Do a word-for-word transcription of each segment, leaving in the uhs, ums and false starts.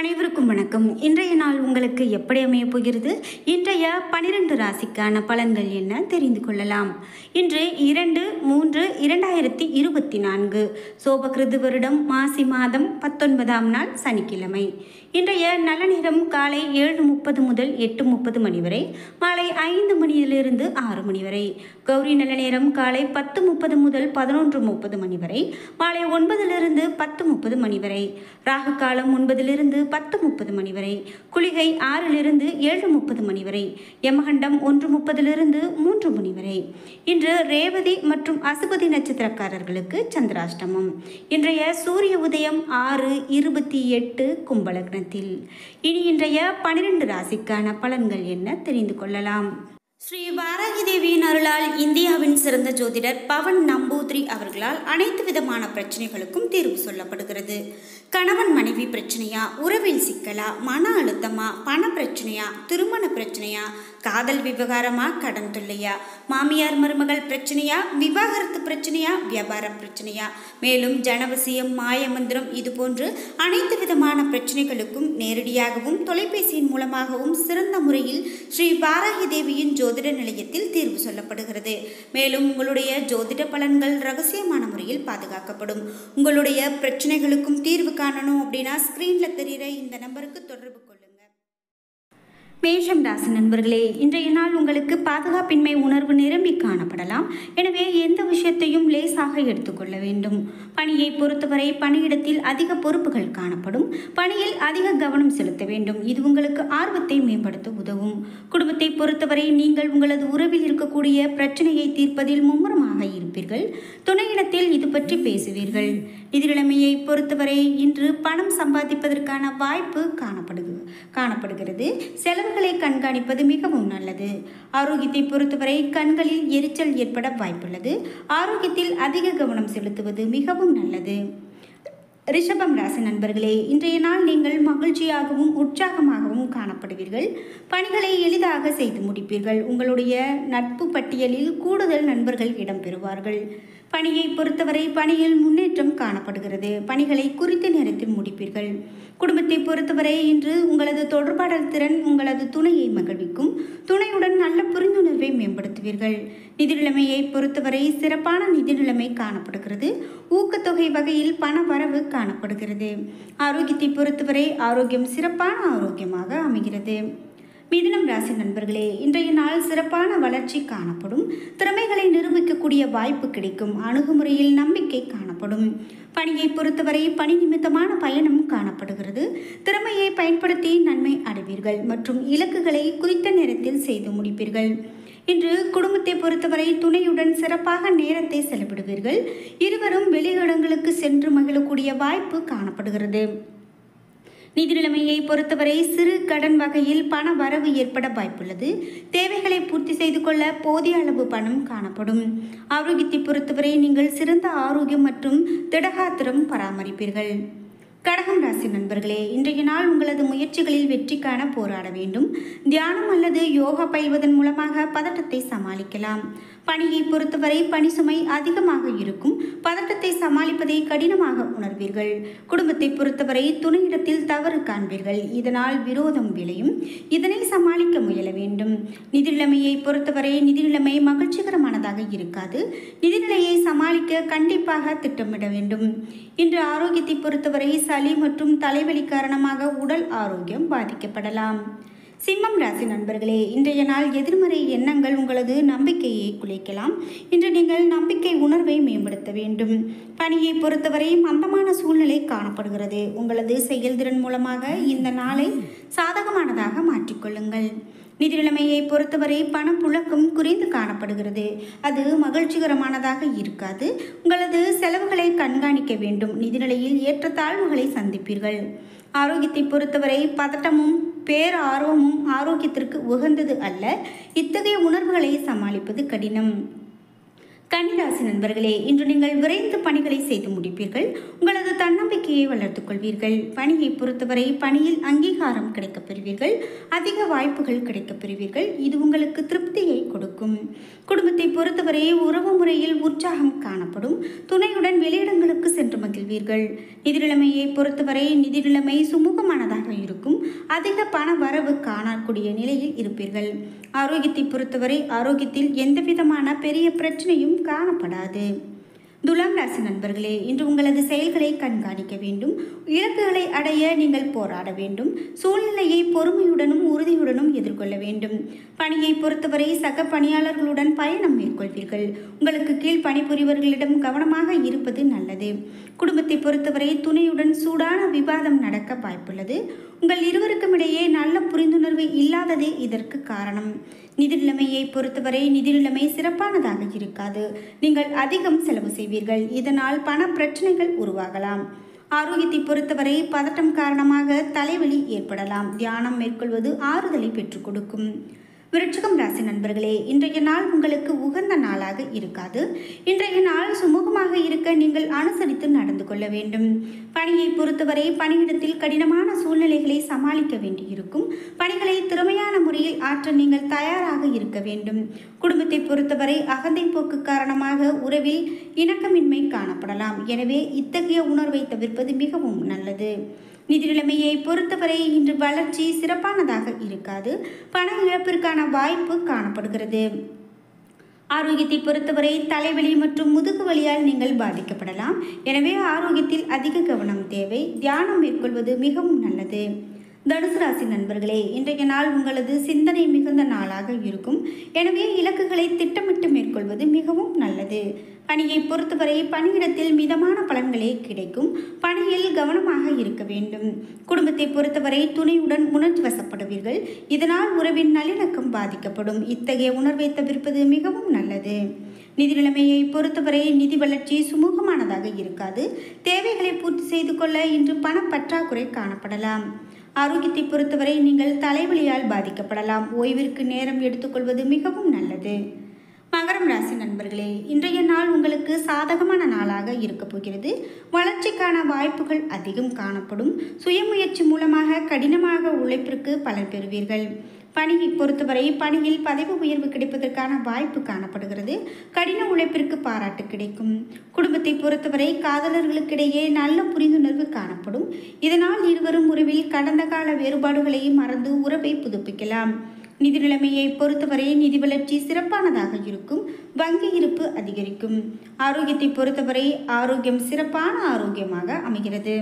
அனைவருக்கும் வணக்கம். இன்றைய நாள் உங்களுக்கு எப்படி அமைய போகிறது? இன்றைய பனிரெண்டு ராசிக்கான பலன்கள் என்ன தெரிந்து கொள்ளலாம். இன்று இரண்டு மூன்று இரண்டாயிரத்தி இருபத்தி நான்கு சோபகிருது வருடம் மாசி மாதம் பத்தொன்பதாம் நாள் சனிக்கிழமை. இன்றைய நல்ல நேரம் காலை ஏழு முப்பது முதல் எட்டு முப்பது மணி வரை, மாலை ஐந்து மணியிலிருந்து ஆறு மணி வரை. கௌரி நல்ல நேரம் காலை பத்து முப்பது முதல் பதினொன்று முப்பது மணி வரை, மாலை ஒன்பதிலிருந்து பத்து முப்பது மணி வரை. ராகு காலம் ஒன்பதிலிருந்து பத்து முப்பது மணி வரை. குளிகை ஆறிலிருந்து ஏழு முப்பது மணி வரை. யமகண்டம் ஒன்று முப்பதிலிருந்து மூன்று மணி வரை. இன்று ரேவதி மற்றும் அசுபதி நட்சத்திரக்காரர்களுக்கு சந்திராஷ்டமம். இன்றைய சூரிய உதயம் ஆறு இருபத்தி எட்டு கும்பலக்னத்தில். இனி இன்றைய பனிரெண்டு ராசிக்கான பலன்கள் என்ன தெரிந்து கொள்ளலாம். ஸ்ரீ வாராகி தேவியின் அருளால் இந்தியாவின் சிறந்த ஜோதிடர் பவன் நம்பூதிரி அவர்களால் அனைத்து விதமான பிரச்சனைகளுக்கும் தீர்வு சொல்லப்படுகிறது. கணவன் மனைவி பிரச்சனையா, உறவில் சிக்கலா, மன அழுத்தமா, பண பிரச்சனையா, திருமண பிரச்சனையா, காதல் விவகாரமா, கடன் தொல்லையா, மாமியார் மருமகள் பிரச்சனையா, விவாகரத்து பிரச்சனையா, வியாபார பிரச்சனையா, மேலும் ஜனவசியம், மாயமந்திரம் இது போன்று அனைத்து விதமான பிரச்சனைகளுக்கும் நேரடியாகவும் தொலைபேசியின் மூலமாகவும் சிறந்த முறையில் ஸ்ரீ வாராகி தேவியின் ஜோதிட நிலையத்தில் தீர்வு சொல்லப்படுகிறது. மேலும் உங்களுடைய ஜோதிட பலன்கள் ரகசியமான முறையில் பாதுகாக்கப்படும். உங்களுடைய பிரச்சனைகளுக்கும் தீர்வு காணணும் அப்படின்னா ஸ்கிரீன்ல தெரிகிற இந்த நம்பருக்கு தொடர்பு கொள்ளுங்க. மேஷம் ராசி நண்பர்களே, இன்றைய நாள் உங்களுக்கு பாதுகாப்பின்மை உணர்வு நிரம்பி காணப்படலாம். எனவே எந்த விஷயத்தையும் லேசாக எடுத்துக்கொள்ள வேண்டும். பணியை பொறுத்தவரை பணியிடத்தில் அதிக பொறுப்புகள் காணப்படும். பணியில் அதிக கவனம் செலுத்த வேண்டும். இது உங்களுக்கு ஆர்வத்தை மேம்படுத்த உதவும். குடும்பத்தை பொறுத்தவரை நீங்கள் உங்களது உறவில் இருக்கக்கூடிய பிரச்சனையை தீர்ப்பதில் மும்முரமாக இருப்பீர்கள். துணையிடத்தில் இது பற்றி பேசுவீர்கள். நிதி நிலைமையை பொறுத்தவரை இன்று பணம் சம்பாதிப்பதற்கான வாய்ப்பு காணப்படுகிறது காணப்படுகிறது செலவுகளை கண்காணிப்பது மிகவும் நல்லது. ஆரோக்கியத்தை பொறுத்தவரை கண்களில் எரிச்சல் ஏற்பட வாய்ப்புள்ளது. ஆரோக்கியத்தில் அதிக கவனம் செலுத்துவது மிகவும் நல்லது. ரிஷபம் ராசி நண்பர்களே, இன்றைய நாள் நீங்கள் மகிழ்ச்சியாகவும் உற்சாகமாகவும் காணப்படுவீர்கள். பணிகளை எளிதாக செய்து முடிப்பீர்கள். உங்களுடைய நட்பு பட்டியலில் கூடுதல் நண்பர்கள் இடம்பெறுவார்கள். பணியை பொறுத்தவரை பணியில் முன்னேற்றம் காணப்படுகிறது. பணிகளை குறித்த நேரத்தில் முடிப்பீர்கள். குடும்பத்தை பொறுத்தவரை இன்று உங்களது தொடர்பாடல் திறன் உங்களது துணையை மகிழ்விக்கும். துணையுடன் நல்ல புரிந்துணர்வை மேம்படுத்துவீர்கள். நிதி நிலைமையை பொறுத்தவரை சிறப்பான நிதி நிலைமை காணப்படுகிறது. ஊக்கத்தொகை வகையில் பண வரவு காணப்படுகிறது. ஆரோக்கியத்தை பொறுத்தவரை ஆரோக்கியம் சிறப்பான ஆரோக்கியமாக அமைகிறது. மிதுனம் ராசி நண்பர்களே, இன்றைய நாள் சிறப்பான வளர்ச்சி காணப்படும். திறமைகளை நிரூபிக்கக்கூடிய வாய்ப்பு கிடைக்கும். அணுகுமுறையில் நம்பிக்கை காணப்படும். பணியை பொறுத்தவரை பணி நிமித்தமான பயணம் காணப்படுகிறது. திறமையை பயன்படுத்தி நன்மை அடைவீர்கள் மற்றும் இலக்குகளை குறித்த நேரத்தில் செய்து முடிப்பீர்கள். இன்று குடும்பத்தை பொறுத்தவரை துணையுடன் சிறப்பாக நேரத்தை செலவிடுவீர்கள். இருவரும் வெளியிடங்களுக்கு சென்று மகிழக்கூடிய வாய்ப்பு காணப்படுகிறது. நிதி நிலைமையை பொறுத்தவரை சிறு கடன் வகையில் பண வரவு ஏற்பட வாய்ப்புள்ளது. தேவைகளை பூர்த்தி செய்து கொள்ள போதிய அளவு பணம் காணப்படும். ஆரோக்கியத்தை பொறுத்தவரை நீங்கள் சிறந்த ஆரோக்கியம் மற்றும் திடகாத்திரம் பராமரிப்பீர்கள். கடகம் ராசி நண்பர்களே, இன்றைய நாள் உங்களது முயற்சிகளில் வெற்றி காண போராட வேண்டும். தியானம் அல்லது யோகா பயில்வதன் மூலமாக பதட்டத்தை சமாளிக்கலாம். பணியை பொறுத்தவரை பணி சுமை அதிகமாக இருக்கும். பதட்டத்தை சமாளிப்பதை கடினமாக உணர்வீர்கள். குடும்பத்தை பொறுத்தவரை துணையிடத்தில் தவறு காண்பீர்கள். இதனால் விரோதம் விளையும். இதனை சமாளிக்க முயல வேண்டும். நிதி நிலைமையை பொறுத்தவரை நிதி நிலைமை மகிழ்ச்சிகரமானதாக இருக்காது. நிதிநிலையை சமாளிக்க கண்டிப்பாக திட்டமிட வேண்டும். இன்று ஆரோக்கியத்தை பொறுத்தவரை சளி மற்றும் தலைவலி காரணமாக உடல் ஆரோக்கியம் பாதிக்கப்படலாம். சிம்மம் ராசி நண்பர்களே, இன்றைய நாள் எதிர்மறை எண்ணங்கள் உங்களது நம்பிக்கையை குலைக்கலாம். இன்று நீங்கள் நம்பிக்கை உணர்வை மேம்படுத்த வேண்டும். பணியை பொறுத்தவரை மந்தமான சூழ்நிலை காணப்படுகிறது. உங்களது செயல்திறன் மூலமாக இந்த நாளை சாதகமானதாக மாற்றிக்கொள்ளுங்கள். நிதி நிலைமையை பொறுத்தவரை பணப்புழக்கம் குறைந்து காணப்படுகிறது. அது மகிழ்ச்சிகரமானதாக இருக்காது. உங்களது செலவுகளை கண்காணிக்க வேண்டும். நிதிநிலையில் ஏற்றத்தாழ்வுகளை சந்திப்பீர்கள். ஆரோக்கியத்தை பொறுத்தவரை பதட்டமும் பேர் ஆர்வமும் ஆரோக்கியத்திற்கு உகந்தது அல்ல. இத்தகைய உணர்வுகளை சமாளிப்பது கடினம். கன்னிராசி நண்பர்களே, இன்று நீங்கள் விரைந்து பணிகளை செய்து முடிப்பீர்கள். உங்களது தன்னம்பிக்கையை வளர்த்துக் கொள்வீர்கள். பணியை பொறுத்தவரை பணியில் அங்கீகாரம் கிடைக்கப் பெறுவீர்கள். அதிக வாய்ப்புகள் கிடைக்கப் பெறுவீர்கள். இது உங்களுக்கு திருப்தியை கொடுக்கும். குடும்பத்தை பொறுத்தவரை உறவு முறையில் உற்சாகம் காணப்படும். துணையுடன் வெளியிடங்களுக்கு சென்று மகிழ்வீர்கள். நிதி நிலைமையை பொறுத்தவரை நிதி நிலைமை சுமூகமானதாக இருக்கும். அதிக பண வரவு காணக்கூடிய நிலையில் இருப்பீர்கள். ஆரோக்கியத்தை பொறுத்தவரை ஆரோக்கியத்தில் எந்தவிதமான பெரிய பிரச்சனையும் காணப்படாது. துலாம் ராசி நண்பர்களே, இன்று உங்களது செயல்களை கண்காணிக்க வேண்டும். இலக்குகளை அடைய நீங்கள் போராட வேண்டும். சூழ்நிலையை பொறுமையுடனும் உறுதியுடனும் எதிர்கொள்ள வேண்டும். பணியை பொறுத்தவரை சக பணியாளர்களுடன் பயணம் மேற்கொள்வீர்கள். உங்களுக்கு கீழ் பணிபுரிவர்களிடம் கவனமாக இருப்பது நல்லது. குடும்பத்தை பொறுத்தவரை துணையுடன் சூடான விவாதம் நடக்க வாய்ப்புள்ளது. உங்கள் இருவருக்கும் இடையே நல்ல புரிந்துணர்வு இல்லாததே இதற்கு காரணம். நிதி நிலைமையை பொறுத்தவரை நிதி நிலைமை சிறப்பானதாக இருக்காது. நீங்கள் அதிகம் செலவு செய்வீர்கள். இதனால் பண பிரச்சனைகள் உருவாகலாம். ஆரோக்கியத்தை பொறுத்தவரை பதட்டம் காரணமாக தலைவலி ஏற்படலாம். தியானம் மேற்கொள்வது ஆறுதலை பெற்றுக் கொடுக்கும். விருச்சிகம் ராசி நண்பர்களே, இன்றைய நாள் உங்களுக்கு உகந்த நாளாக இருக்காது. இன்றைய நாள் சுமூகமாக இருக்க நீங்கள் அனுசரித்து நடந்து கொள்ள வேண்டும். பணியை பொறுத்தவரை பணியிடத்தில் கடினமான சூழ்நிலைகளை சமாளிக்க வேண்டியிருக்கும். பணிகளை திறமையான முறையில் ஆற்ற நீங்கள் தயாராக இருக்க வேண்டும். குடும்பத்தை பொறுத்தவரை அகந்தை போக்கு காரணமாக உறவில் இணக்கமின்மை காணப்படலாம். எனவே இத்தகைய உணர்வை தவிர்ப்பது மிகவும் நல்லது. நிதி நிலைமையை பொறுத்தவரை இன்று வளர்ச்சி சிறப்பானதாக இருக்காது. பண இழப்பிற்கான வாய்ப்பு காணப்படுகிறது. ஆரோக்கியத்தை பொறுத்தவரை தலைவலி மற்றும் முதுகு வலியால் நீங்கள் பாதிக்கப்படலாம். எனவே ஆரோக்கியத்தில் அதிக கவனம் தேவை. தியானம் மேற்கொள்வது மிகவும் நல்லது. தனுசு ராசி நண்பர்களே, இன்றைய நாள் உங்களது சிந்தனை மிகுந்த நாளாக இருக்கும். எனவே இலக்குகளை திட்டமிட்டு மேற்கொள்வது மிகவும் நல்லது. பணியை பொறுத்தவரை பணியிடத்தில் மிதமான பலன்களே கிடைக்கும். பணியில் கவனமாக இருக்க வேண்டும். குடும்பத்தை பொறுத்தவரை துணையுடன் உணர்ச்சி வசப்படுவீர்கள். இதனால் உறவின் நல்லிணக்கம் பாதிக்கப்படும். இத்தகைய உணர்வை தவிர்ப்பது மிகவும் நல்லது. நிதி நிலைமையை பொறுத்தவரை நிதி வளர்ச்சி சுமூகமானதாக இருக்காது. தேவைகளை பூர்த்தி செய்து கொள்ள இன்று பண பற்றாக்குறை காணப்படலாம். ஆரோக்கியத்தை பொறுத்தவரை நீங்கள் தலைவலியால் பாதிக்கப்படலாம். ஓய்விற்கு நேரம் எடுத்துக்கொள்வது மிகவும் நல்லது. மகரம் ராசி நண்பர்களே, இன்றைய நாள் உங்களுக்கு சாதகமான நாளாக இருக்க போகிறது. வளர்ச்சிக்கான வாய்ப்புகள் அதிகம் காணப்படும். சுயமுயற்சி மூலமாக கடினமாக உழைப்பிற்கு பலன் பெறுவீர்கள். பணியை பொறுத்தவரை பணியில் பதவி உயர்வு கிடைப்பதற்கான வாய்ப்பு காணப்படுகிறது. கடின உழைப்பிற்கு பாராட்டு கிடைக்கும். குடும்பத்தை பொறுத்தவரை காதலர்களுக்கிடையே நல்ல புரிந்துணர்வு காணப்படும். இதனால் இருவரும் உறவில் கடந்த கால வேறுபாடுகளை மறந்து உறவை புதுப்பிக்கலாம். நிதி நிலைமையை பொறுத்தவரை நிதி வளர்ச்சி சிறப்பானதாக இருக்கும். வங்கி இருப்பு அதிகரிக்கும். ஆரோக்கியத்தை பொறுத்தவரை ஆரோக்கியம் சிறப்பான ஆரோக்கியமாக அமைகிறது.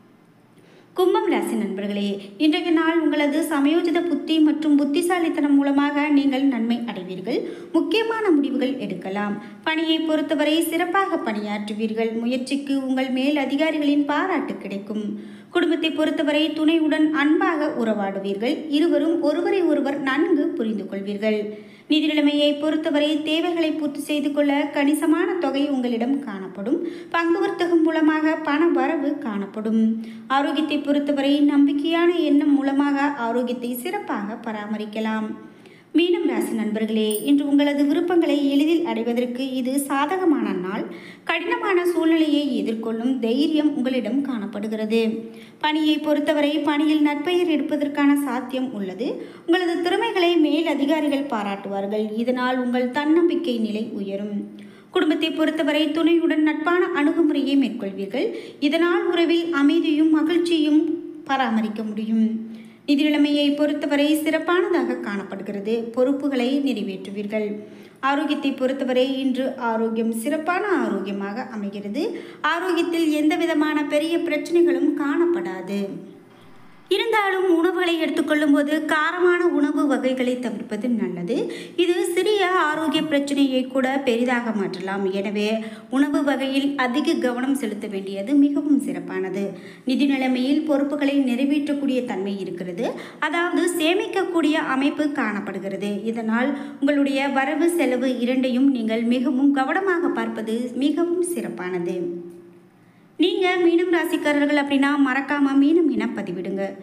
கும்பம் ராசி நண்பர்களே, இன்றைய நாள் உங்களது சமயோஜித புத்தி மற்றும் புத்திசாலித்தனம் மூலமாக நீங்கள் நன்மை அடைவீர்கள். முக்கியமான முடிவுகள் எடுக்கலாம். பணியை பொறுத்தவரை சிறப்பாக பணியாற்றுவீர்கள். முயற்சிக்கு உங்கள் மேல் அதிகாரிகளின் பாராட்டு கிடைக்கும். குடும்பத்தை பொறுத்தவரை துணையுடன் அன்பாக உறவாடுவீர்கள். இருவரும் ஒருவரை ஒருவர் நன்கு புரிந்து கொள்வீர்கள். நிதி நிலைமையை பொறுத்தவரை தேவைகளை பூர்த்தி செய்து கொள்ள கணிசமான தொகை உங்களிடம் காணப்படும். பங்கு வர்த்தகம் மூலமாக பண வரவு காணப்படும். ஆரோக்கியத்தை பொறுத்தவரை நம்பிக்கையான எண்ணம் மூலமாக ஆரோக்கியத்தை சிறப்பாக பராமரிக்கலாம். மீனம் ராசி நண்பர்களே, இன்று உங்களது விருப்பங்களை எளிதில் அடைவதற்கு இது சாதகமான நாள். கடினமான சூழ்நிலையை எதிர்கொள்ளும் தைரியம் உங்களிடம் காணப்படுகிறது. பணியை பொறுத்தவரை பணியில் நற்பெயர் எடுப்பதற்கான சாத்தியம் உள்ளது. உங்களது திறமைகளை மேல் அதிகாரிகள் பாராட்டுவார்கள். இதனால் உங்கள் தன்னம்பிக்கை நிலை உயரும். குடும்பத்தை பொறுத்தவரை துணையுடன் நட்பான அணுகுமுறையை மேற்கொள்வீர்கள். இதனால் உறவில் அமைதியும் மகிழ்ச்சியும் பராமரிக்க முடியும். நிதி நிலைமையை பொறுத்தவரை சிறப்பானதாக காணப்படுகிறது. பொறுப்புகளை நிறைவேற்றுவீர்கள். ஆரோக்கியத்தை பொறுத்தவரை இன்று ஆரோக்கியம் சிறப்பான ஆரோக்கியமாக அமைகிறது. ஆரோக்கியத்தில் எந்த விதமான பெரிய பிரச்சனைகளும் காணப்படாது. இருந்தாலும் உணவுகளை எடுத்துக்கொள்ளும் போது காரமான உணவு வகைகளை தவிர்ப்பது நல்லது. இது சிறிய ஆரோக்கிய பிரச்சனையை கூட பெரிதாக மாற்றலாம். எனவே உணவு வகையில் அதிக கவனம் செலுத்த வேண்டியது மிகவும் சிறப்பானது. நிதி நிலைமையில் பொறுப்புகளை நிறைவேற்றக்கூடிய தன்மை இருக்கிறது. அதாவது சேமிக்கக்கூடிய அமைப்பு காணப்படுகிறது. இதனால் உங்களுடைய வரவு செலவு இரண்டையும் நீங்கள் மிகவும் கவனமாக பார்ப்பது மிகவும் சிறப்பானது. நீங்கள் மீனம் ராசிக்காரர்கள் அப்படின்னா மறக்காமல் மீனம் என பதிவிடுங்க.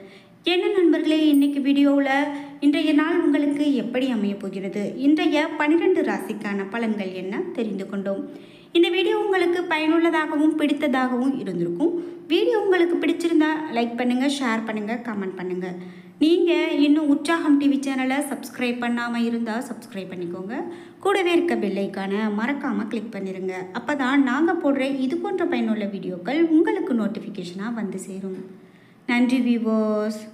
என்ன நண்பர்களே, இன்றைக்கி வீடியோவில் இன்றைய நாள் உங்களுக்கு எப்படி அமைய போகிறது, இன்றைய பன்னிரெண்டு ராசிக்கான பலன்கள் என்ன தெரிந்து கொண்டோம். இந்த வீடியோ உங்களுக்கு பயனுள்ளதாகவும் பிடித்ததாகவும் இருந்திருக்கும். வீடியோ உங்களுக்கு பிடிச்சிருந்தா லைக் பண்ணுங்கள், ஷேர் பண்ணுங்கள், கமெண்ட் பண்ணுங்கள். நீங்கள் இன்னும் உற்சாகம் டிவி சேனலை சப்ஸ்கிரைப் பண்ணாமல் இருந்தால் சப்ஸ்கிரைப் பண்ணிக்கோங்க. கூடவே இருக்க பெல்லைக்கான மறக்காமல் கிளிக் பண்ணிடுங்க. அப்போ தான் நாங்கள் போடுற இது போன்ற பயனுள்ள வீடியோக்கள் உங்களுக்கு நோட்டிஃபிகேஷனாக வந்து சேரும். நன்றி வியூவர்ஸ்.